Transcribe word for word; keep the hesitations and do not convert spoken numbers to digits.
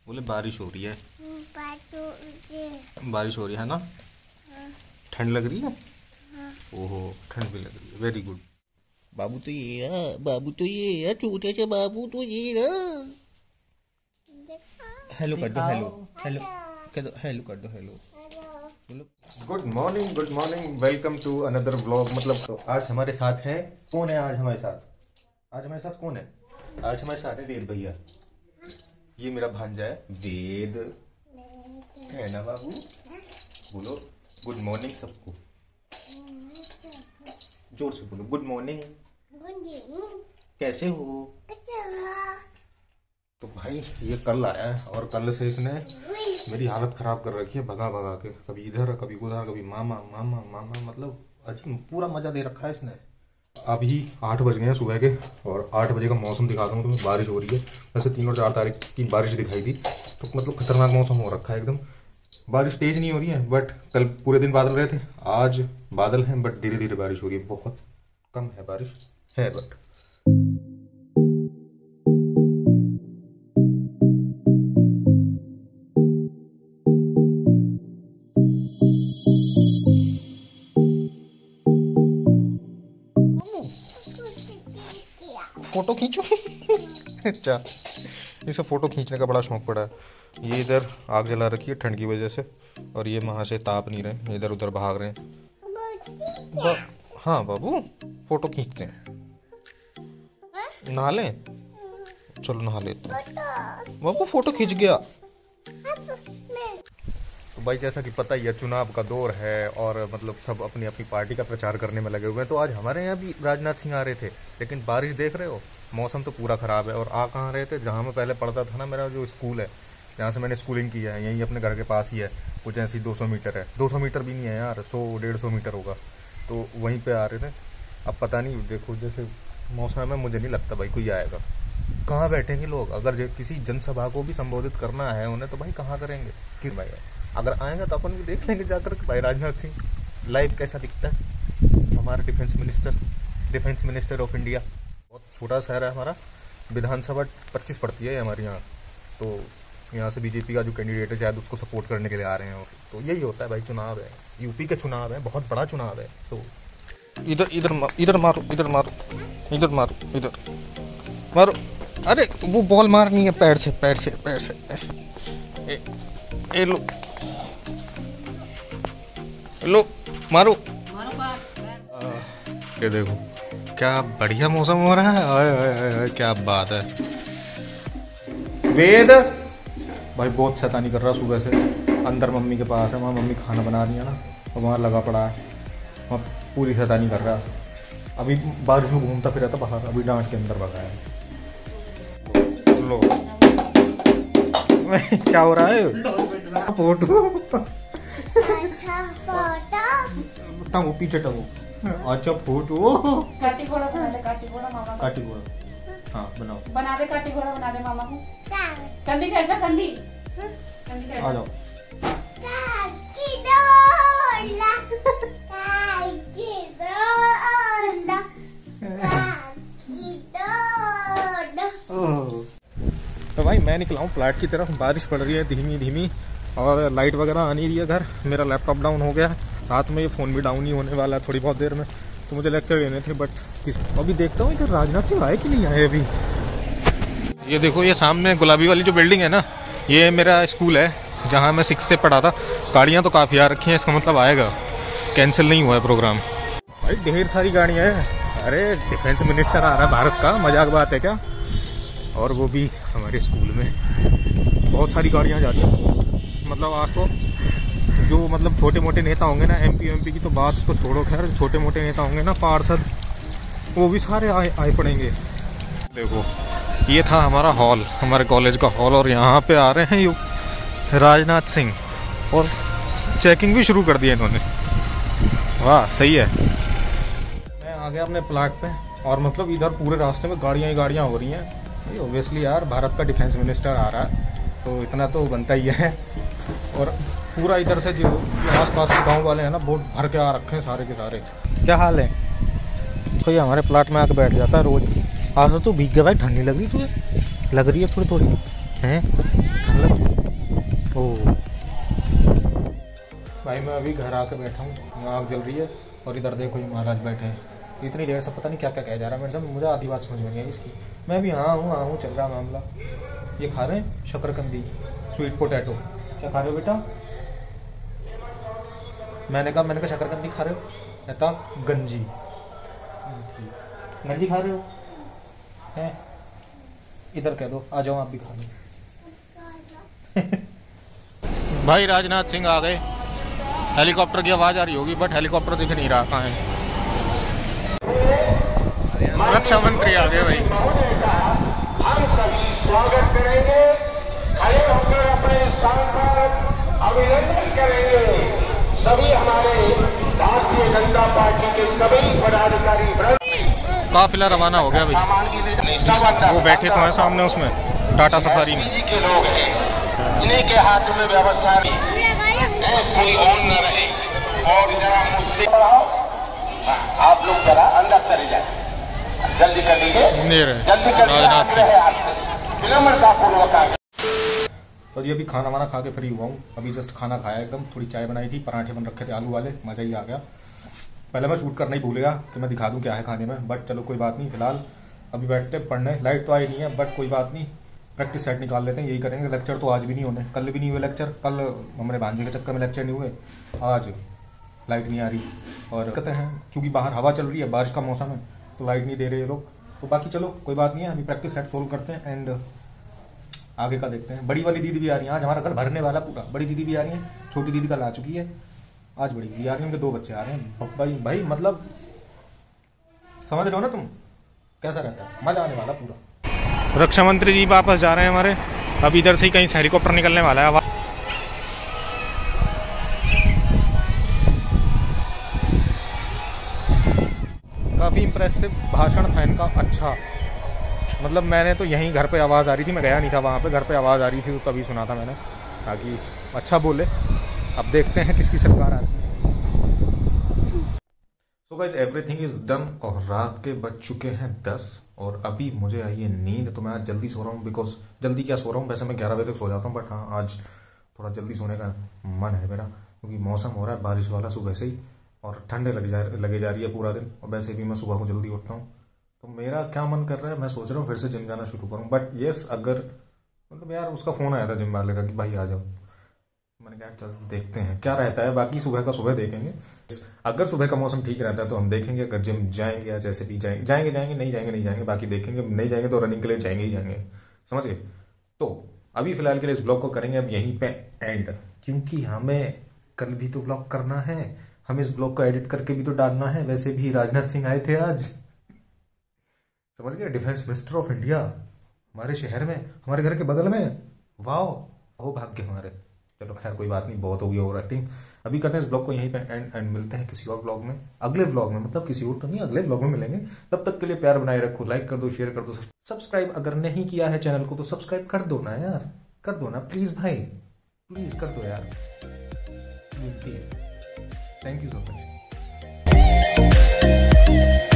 बोले बारिश हो रही है। बारिश हो रही है ना। ठंड लग रही है। ओहो ठंड भी लग रही है। Very good. बाबू तो ये है, बाबू तो ये है, छोटे से बाबू तो ये है। हेलो कर दो, हेलो हेलो कर दो, हेलो कर दो, hello. Good morning, good morning, welcome to another vlog. मतलब तो आज हमारे साथ हैं, कौन है आज हमारे साथ? आज हमारे साथ कौन है? आज हमारे साथ है वेद भैया। ये मेरा भांजा है वेद, है ना बाबू? बोलो गुड मॉर्निंग सबको, जोर से बोलो गुड मॉर्निंग। कैसे हो? तो भाई ये कल आया है और कल से इसने मेरी हालत खराब कर रखी है, भगा भगा के, कभी इधर कभी उधर, कभी मामा मामा मामा, मतलब अजीब पूरा मजा दे रखा है इसने। अभी आठ बज गए हैं सुबह के और आठ बजे का मौसम दिखाता हूँ तुम्हें। बारिश हो रही है, वैसे तीन और चार तारीख की बारिश दिखाई थी, तो मतलब खतरनाक मौसम हो रखा है एकदम। बारिश तेज नहीं हो रही है, बट कल पूरे दिन बादल रहे थे, आज बादल हैं बट धीरे धीरे बारिश हो रही है। बहुत कम है बारिश है बट। फोटो खींचो। अच्छा, इसे फोटो खींचने का बड़ा शौक पड़ा है। ये इधर आग जला रखी है ठंड की वजह से, और ये वहां से ताप नहीं रहे, इधर उधर भाग रहे हैं। बा, हाँ बाबू फोटो खींचते हैं। नहा लें? चलो नहा लेते हैं। बाबू फोटो खींच गया। तो भाई जैसा कि पता ही है, चुनाव का दौर है और मतलब सब अपनी अपनी पार्टी का प्रचार करने में लगे हुए हैं। तो आज हमारे यहाँ भी राजनाथ सिंह आ रहे थे, लेकिन बारिश देख रहे हो, मौसम तो पूरा खराब है। और आ कहाँ रहे थे? जहाँ मैं पहले पढ़ता था ना, मेरा जो स्कूल है, जहाँ से मैंने स्कूलिंग की है, यहीं अपने घर के पास ही है, कुछ ऐसी दो सौ मीटर है। दो सौ मीटर भी नहीं है यार, सौ डेढ़ सौ मीटर होगा। तो वहीं पे आ रहे थे। अब पता नहीं, देखो जैसे मौसम में मुझे नहीं लगता भाई कोई आएगा। कहाँ बैठेंगे लोग? अगर किसी जनसभा को भी संबोधित करना है उन्हें, तो भाई कहाँ करेंगे? कि भाई अगर आएंगे तो अपन भी देख लेंगे जाकर भाई राजनाथ सिंह लाइव कैसा दिखता है। हमारा defence minister, defence minister of India. बहुत छोटा शहर है हमारा, विधानसभा पच्चीस पड़ती है हमारे यहाँ। तो यहाँ से बीजेपी का जो कैंडिडेट है शायद उसको सपोर्ट करने के लिए आ रहे हैं। और तो यही होता है भाई, चुनाव है, यूपी के चुनाव है, बहुत बड़ा चुनाव है। तो इधर इधर इधर मारो, इधर मारो, इधर मारो, इधर मारो। अरे वो बॉल मारनी है पैर से, पैर से, पैर से ऐसे। ए, ए लो लो मारो। ये देखो क्या बढ़िया मौसम हो रहा है। आए, आए, आए, आए, क्या बात है। वेद भाई बहुत शैतानी कर रहा है सुबह से। अंदर मम्मी के पास है, वहाँ मम्मी खाना बना रही है ना, और वहाँ लगा पड़ा है, वहाँ पूरी शैतानी कर रहा है। अभी बारिश में घूमता फिरा था बाहर, अभी डांट के अंदर भगा है। लो क्या हो रहा है? फोटो टंगो पीछे टंगो। अच्छा फोटो काटी घोड़ा बना दे, काटी घोड़ा मामा को। काटी घोड़ा, हाँ बनाओ। बना दे काटी घोड़ा, बना दे मामा को। कंधी चढ़ जा, कंधी कंधी चढ़। आ जाओ। काटी घोड़ा, काटी घोड़ा, काटी घोड़ा। तो भाई मैं निकला हूँ प्लाट की तरफ। बारिश पड़ रही है धीमी धीमी, और लाइट वगैरह आ नहीं रही है घर। मेरा लैपटॉप डाउन हो गया, साथ में ये फ़ोन भी डाउन ही होने वाला है थोड़ी बहुत देर में। तो मुझे लेक्चर देने थे, बट किस अभी देखता हूँ इधर राजनाथ सिंह आए कि नहीं आए अभी। ये देखो, ये सामने गुलाबी वाली जो बिल्डिंग है ना, ये मेरा स्कूल है जहाँ मैं सिक्स से पढ़ा था। गाड़ियाँ तो काफ़ी आ रखी हैं, इसका मतलब आएगा, कैंसिल नहीं हुआ है प्रोग्राम। भाई ढेर सारी गाड़ियाँ हैं। अरे डिफेंस मिनिस्टर आ रहा है भारत का, मजाक बात है क्या? और वो भी हमारे स्कूल में। बहुत सारी गाड़ियाँ जा रही हैं। मतलब आज तो जो मतलब छोटे मोटे नेता होंगे ना, एमपी एमपी की तो बात तो छोड़ो, खैर छोटे मोटे नेता होंगे ना, पार्षद, वो भी सारे आए आए पड़ेंगे। देखो ये था हमारा हॉल, हमारे कॉलेज का हॉल, और यहाँ पे आ रहे हैं यू राजनाथ सिंह, और चेकिंग भी शुरू कर दी इन्होंने। वाह सही है। मैं आ गया अपने प्लाट पे, और मतलब इधर पूरे रास्ते में गाड़ियाँ ही गाड़ियाँ हो रही हैं। ऑब्वियसली यार भारत का डिफेंस मिनिस्टर आ रहा है, तो इतना तो बनता ही है। और पूरा इधर से जो आस पास के गाँव वाले हैं ना, बहुत भर के आ रखे हैं सारे के सारे। क्या हाल है? तो ये हमारे प्लाट में आके बैठ जाता है रोज। आज तो भीग गया भाई, ठंडी लग रही तुझे? लग रही है थोड़ी थोड़ी, हैं? ठंड लग भाई मैं अभी घर आके बैठा हूँ, आग जल रही है और इधर देखो ये महाराज बैठे हैं। इतनी देर से पता नहीं क्या क्या कह जा रहा है मेरे से, मुझे आधी बात समझ में नहीं आई इसकी। मैं भी हाँ हूँ हाँ हूँ चल रहा मामला। ये खा रहे हैं शकरकंदी, स्वीट पोटैटो। क्या खा रहे हो बेटा? मैंने कहा मैंने कहा शकरकंदी खा रहे हो? कहता गंजी। गंजी खा रहे हो हैं? इधर कह दो आ जाओ आप भी खा लो। भाई राजनाथ सिंह आ गए। हेलीकॉप्टर की आवाज आ रही होगी बट हेलीकॉप्टर दिख नहीं रहा कहाँ है। रक्षा मंत्री आ गए भाई। हम सभी स्वागत करेंगे, खड़े होकर अपने स्थान पर अभिनंदन करेंगे। सभी हमारे भारतीय जनता पार्टी के सभी पदाधिकारी काफिला रवाना हो गया भाई। वो बैठे तो हैं सामने उसमें टाटा सफारी में के लोग हैं, इन्हीं के हाथ में व्यवस्था कोई और न रहे। और जरा मुझसे बढ़ाओ, आप लोग जरा अंदर चले जाए, जल्दी कर लीजिए, जल्दी कर लीजिए आपसे विनम्रता पूर्वक। तो ये अभी खाना वाना खा के फ्री हुआ हूँ। अभी जस्ट खाना खाया एकदम, थोड़ी चाय बनाई थी, पराठे बन रखे थे आलू वाले, मजा ही आ गया। पहले मैं शूट करना ही भूल गया कि मैं दिखा दूं क्या है खाने में, बट चलो कोई बात नहीं। फिलहाल अभी बैठते पढ़ने, लाइट तो आई नहीं है बट कोई बात नहीं, प्रैक्टिस सेट निकाल लेते हैं, यही करेंगे। लेक्चर तो आज भी नहीं होने, कल भी नहीं हुए लेक्चर। कल हमारे भांजे के चक्कर में लेक्चर नहीं हुए, आज लाइट नहीं आ रही और कहते हैं क्योंकि बाहर हवा चल रही है, बारिश का मौसम है तो लाइट नहीं दे रहे ये लोग। तो बाकी चलो कोई बात नहीं है, अभी प्रैक्टिस सेट सोल्व करते हैं एंड आगे का देखते हैं। बड़ी वाली दीदी भी आ रही है आज, हमारा घर भरने वाला पूरा। बड़ी दीदी भी आ रही है, छोटी दीदी कल आ चुकी है, आज बड़ी दीदी आ रही है, उनके दो बच्चे आ रहे हैं। भाई भाई मतलब समझ रहे हो ना तुम कैसा रहता है, मजा आने वाला पूरा। रक्षा मंत्री जी वापस जा रहे हैं हमारे, अब इधर से ही कहीं से हेलीकॉप्टर निकलने वाला है। काफी इंप्रेसिव भाषण था इनका, अच्छा मतलब मैंने तो यहीं घर पे आवाज़ आ रही थी, मैं गया नहीं था वहाँ पे, घर पे आवाज़ आ रही थी तो तभी सुना था मैंने, ताकि अच्छा बोले। अब देखते हैं किसकी सरकार आती है। So guys everything is done और रात के बज चुके हैं दस और अभी मुझे आई है नींद। तो मैं आज जल्दी सो रहा हूँ, बिकॉज जल्दी क्या सो रहा हूँ, वैसे मैं ग्यारह बजे तक सो जाता हूँ बट हाँ आज थोड़ा जल्दी सोने का मन है मेरा, क्योंकि मौसम हो रहा है बारिश वाला सुबह से ही और ठंडे लगे जा लगे जा रही है पूरा दिन। और वैसे भी मैं सुबह को जल्दी उठता हूँ तो मेरा क्या मन कर रहा है, मैं सोच रहा हूँ फिर से जिम जाना शुरू करूँ। बट येस अगर मतलब यार उसका फोन आया था जिम वाले का कि भाई आ जाओ, मैंने कहा चल देखते हैं क्या रहता है। बाकी सुबह का सुबह देखेंगे, अगर सुबह का मौसम ठीक रहता है तो हम देखेंगे, अगर जिम जाएंगे या जैसे भी जाएंगे जाएंगे जाएंगे नहीं जाएंगे नहीं जाएंगे, बाकी देखेंगे। नहीं जाएंगे तो रनिंग के लिए जाएंगे ही जाएंगे, समझ गए। तो अभी फिलहाल के लिए इस ब्लॉग को करेंगे अब यहीं पे एंड, क्योंकि हमें कल भी तो ब्लॉग करना है, हमें इस ब्लॉग को एडिट करके भी तो डालना है। वैसे भी राजनाथ सिंह आए थे आज, समझ गए, डिफेंस मिनिस्टर ऑफ इंडिया हमारे शहर में, हमारे घर के बगल में। वाह वो भाग्य हमारे। चलो खैर कोई बात नहीं, बहुत होगी ओवर एक्टिंग। अभी करते हैं इस ब्लॉग को यहीं पे एंड एंड मिलते हैं किसी और ब्लॉग में, अगले ब्लॉग में, मतलब किसी और तो नहीं, अगले ब्लॉग में मिलेंगे। तब तक के लिए प्यार बनाए रखो, लाइक कर दो, शेयर कर दो, सब्सक्राइब अगर नहीं किया है चैनल को तो सब्सक्राइब कर दो ना यार, कर दो ना प्लीज भाई, प्लीज कर दो यार। Thank you so much.